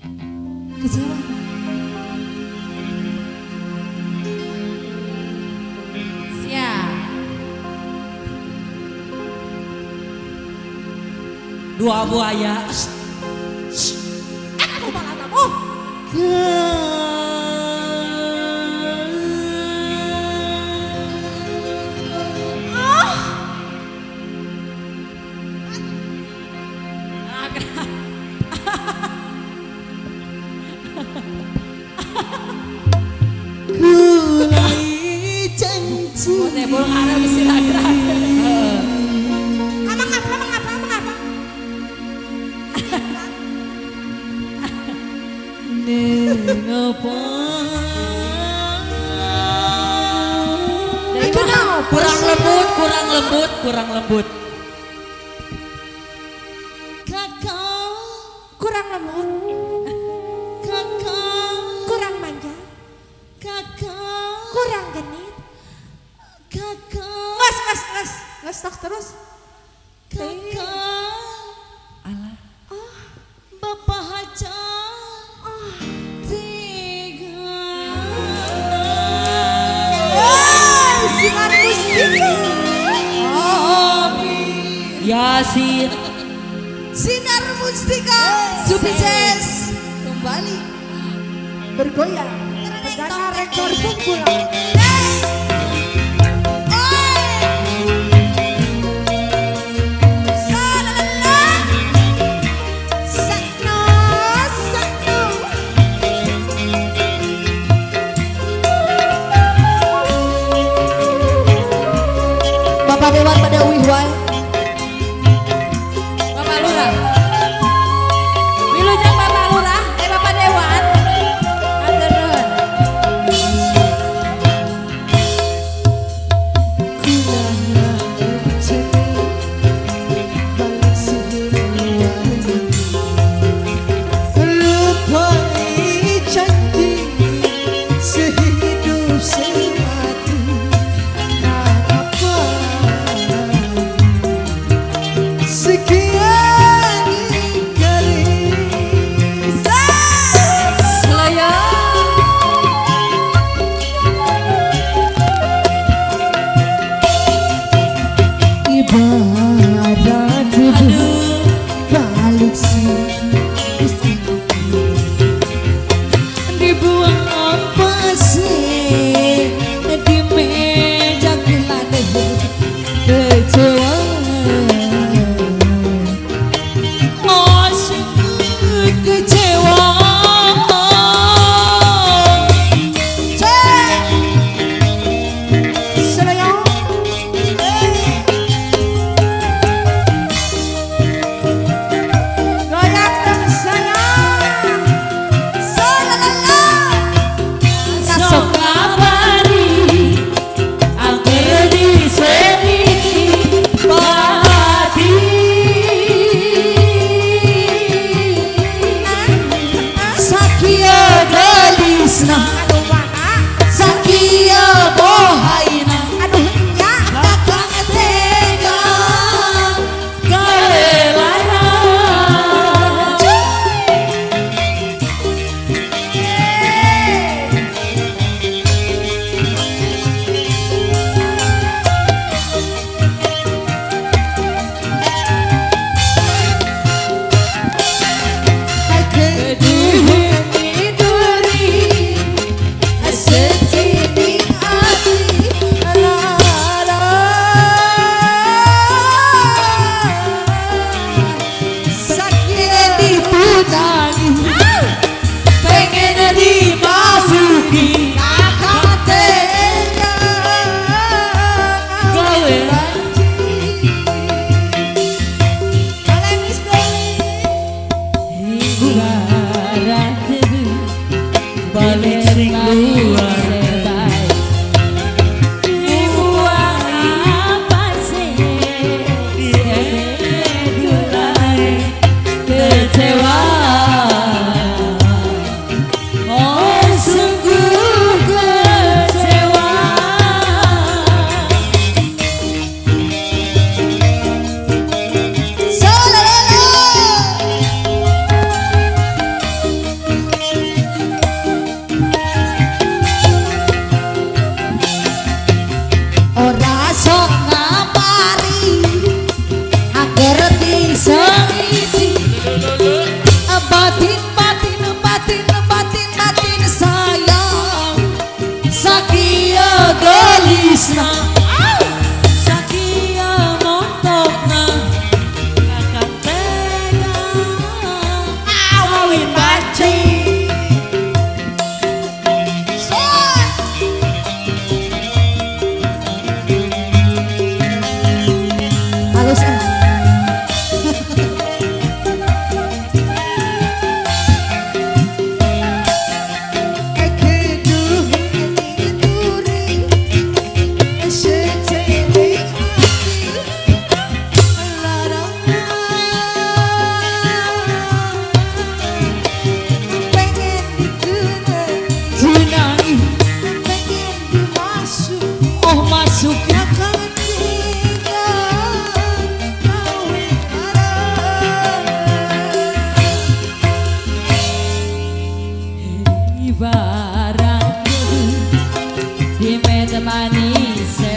Kecewa. Siap. Dua buaya. Aku malah kamu. Tebol karena mesti lagrak. Apa? Kurang lembut. Kakak kurang lembut. Kakak kurang manja. Kakak kurang genit. Kakak nges terus. Kakak Alah. Bapak Haja tiga. Sinar mustika. Yasin. Sinar mustika. Sukses kembali bergoyang. Karena rekor pun pulang. Bapak Dewan pada wihwai. Bapak Lurah. Wilujeng Bapak Lurah, Bapak Dewan. Hatur nuhun. Balik sih dibuang apa sih di meja kelade kecewa masih kecewa Sakia bohaina aduh nya kakang tega galelana kecewa Aisyah